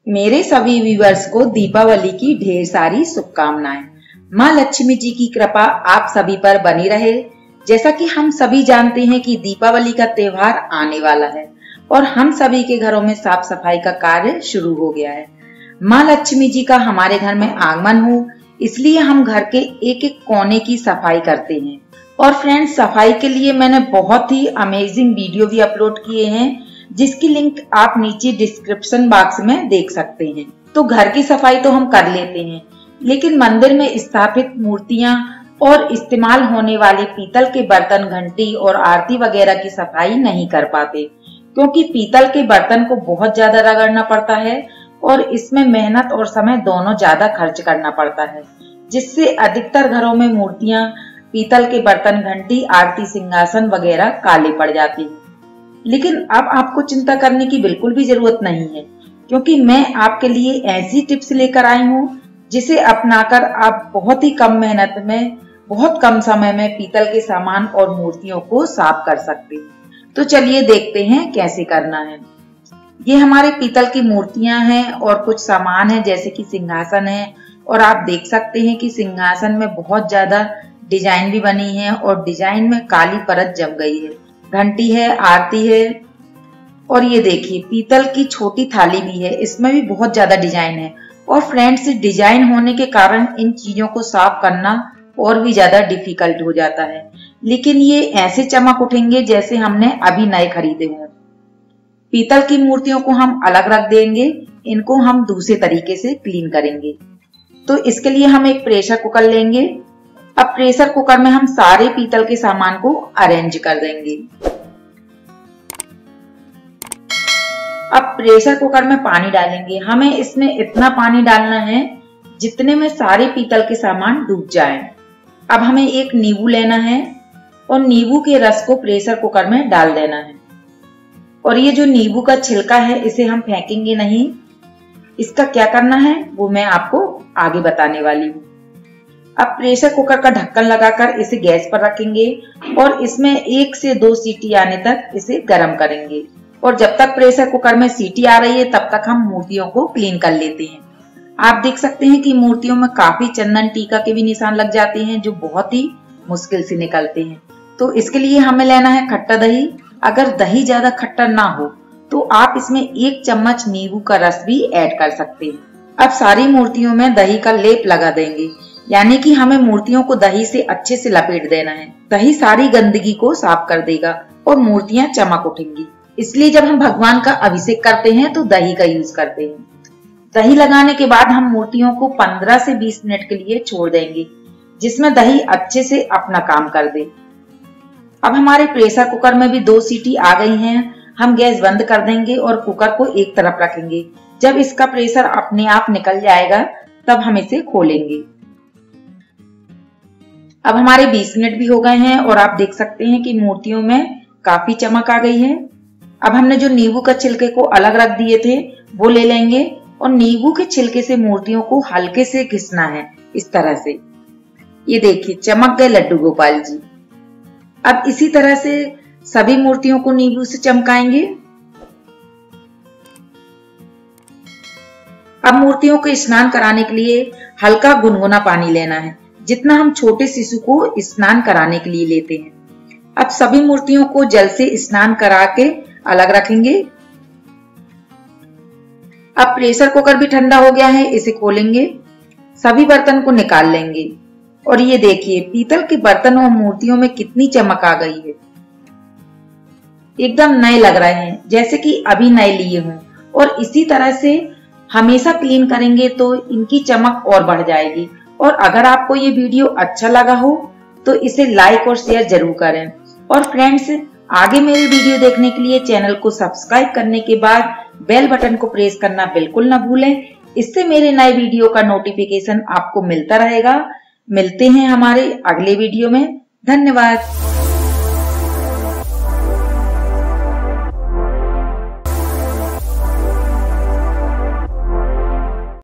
मेरे सभी व्यूअर्स को दीपावली की ढेर सारी शुभकामनाएं। माँ लक्ष्मी जी की कृपा आप सभी पर बनी रहे। जैसा कि हम सभी जानते हैं कि दीपावली का त्योहार आने वाला है और हम सभी के घरों में साफ सफाई का कार्य शुरू हो गया है। माँ लक्ष्मी जी का हमारे घर में आगमन हो, इसलिए हम घर के एक एक कोने की सफाई करते हैं। और फ्रेंड्स, सफाई के लिए मैंने बहुत ही अमेजिंग वीडियो भी अपलोड किए हैं, जिसकी लिंक आप नीचे डिस्क्रिप्शन बॉक्स में देख सकते हैं। तो घर की सफाई तो हम कर लेते हैं, लेकिन मंदिर में स्थापित मूर्तियां और इस्तेमाल होने वाले पीतल के बर्तन, घंटी और आरती वगैरह की सफाई नहीं कर पाते, क्योंकि पीतल के बर्तन को बहुत ज्यादा रगड़ना पड़ता है और इसमें मेहनत और समय दोनों ज्यादा खर्च करना पड़ता है, जिससे अधिकतर घरों में मूर्तियां, पीतल के बर्तन, घंटी, आरती, सिंहासन वगैरह काले पड़ जाते हैं। लेकिन अब आपको चिंता करने की बिल्कुल भी जरूरत नहीं है, क्योंकि मैं आपके लिए ऐसी टिप्स लेकर आई हूँ जिसे अपनाकर आप बहुत ही कम मेहनत में, बहुत कम समय में पीतल के सामान और मूर्तियों को साफ कर सकते हैं। तो चलिए देखते हैं कैसे करना है। ये हमारे पीतल की मूर्तियां हैं और कुछ सामान है, जैसे कि सिंहासन है, और आप देख सकते हैं कि सिंहासन में बहुत ज्यादा डिजाइन भी बनी है और डिजाइन में काली परत जम गई है। घंटी है, आरती है, और ये देखिए पीतल की छोटी थाली भी है, इसमें भी बहुत ज्यादा डिजाइन है। और फ्रेंड्स, डिजाइन होने के कारण इन चीजों को साफ करना और भी ज्यादा डिफिकल्ट हो जाता है, लेकिन ये ऐसे चमक उठेंगे जैसे हमने अभी नए खरीदे हों। पीतल की मूर्तियों को हम अलग रख देंगे, इनको हम दूसरे तरीके से क्लीन करेंगे। तो इसके लिए हम एक प्रेशर कुकर लेंगे। अब प्रेशर कुकर में हम सारे पीतल के सामान को अरेंज कर देंगे। अब प्रेशर कुकर में पानी डालेंगे। हमें इसमें इतना पानी डालना है जितने में सारे पीतल के सामान डूब जाएं। अब हमें एक नींबू लेना है और नींबू के रस को प्रेशर कुकर में डाल देना है। और ये जो नींबू का छिलका है, इसे हम फेंकेंगे नहीं। इसका क्या करना है वो मैं आपको आगे बताने वाली हूँ। अब प्रेशर कुकर का ढक्कन लगाकर इसे गैस पर रखेंगे और इसमें 1 से 2 सीटी आने तक इसे गर्म करेंगे। और जब तक प्रेशर कुकर में सीटी आ रही है, तब तक हम मूर्तियों को क्लीन कर लेते हैं। आप देख सकते हैं कि मूर्तियों में काफी चंदन टीका के भी निशान लग जाते हैं, जो बहुत ही मुश्किल से निकलते हैं। तो इसके लिए हमें लेना है खट्टा दही। अगर दही ज्यादा खट्टा ना हो तो आप इसमें 1 चम्मच नींबू का रस भी ऐड कर सकते हैं। अब सारी मूर्तियों में दही का लेप लगा देंगे, यानी कि हमें मूर्तियों को दही से अच्छे से लपेट देना है। दही सारी गंदगी को साफ कर देगा और मूर्तियां चमक उठेंगी। इसलिए जब हम भगवान का अभिषेक करते हैं तो दही का यूज करते हैं। दही लगाने के बाद हम मूर्तियों को 15 से 20 मिनट के लिए छोड़ देंगे, जिसमें दही अच्छे से अपना काम कर दे। अब हमारे प्रेशर कुकर में भी 2 सीटी आ गई हैं। हम गैस बंद कर देंगे और कुकर को एक तरफ रखेंगे। जब इसका प्रेशर अपने आप निकल जाएगा, तब हम इसे खोलेंगे। अब हमारे 20 मिनट भी हो गए हैं और आप देख सकते हैं कि मूर्तियों में काफी चमक आ गई है। अब हमने जो नींबू का छिलके को अलग रख दिए थे, वो ले लेंगे और नींबू के छिलके से मूर्तियों को हल्के से घिसना है, इस तरह से। ये देखिए चमक गए लड्डू गोपाल जी। अब इसी तरह से सभी मूर्तियों को नींबू से चमकाएंगे। अब मूर्तियों को स्नान कराने के लिए हल्का गुनगुना पानी लेना है, जितना हम छोटे शिशु को स्नान कराने के लिए लेते हैं। अब सभी मूर्तियों को जल से स्नान करा के अलग रखेंगे। अब प्रेशर कुकर भी ठंडा हो गया है, इसे खोलेंगे। सभी बर्तन को निकाल लेंगे और ये देखिए पीतल के बर्तन और मूर्तियों में कितनी चमक आ गई है। एकदम नए लग रहे हैं, जैसे कि अभी नए लिए हों। और इसी तरह से हमेशा क्लीन करेंगे तो इनकी चमक और बढ़ जाएगी। और अगर आपको ये वीडियो अच्छा लगा हो तो इसे लाइक और शेयर जरूर करें। और फ्रेंड्स, आगे मेरे वीडियो देखने के लिए चैनल को सब्सक्राइब करने के बाद बेल बटन को प्रेस करना बिल्कुल न भूलें। इससे मेरे नए वीडियो का नोटिफिकेशन आपको मिलता रहेगा। मिलते हैं हमारे अगले वीडियो में। धन्यवाद।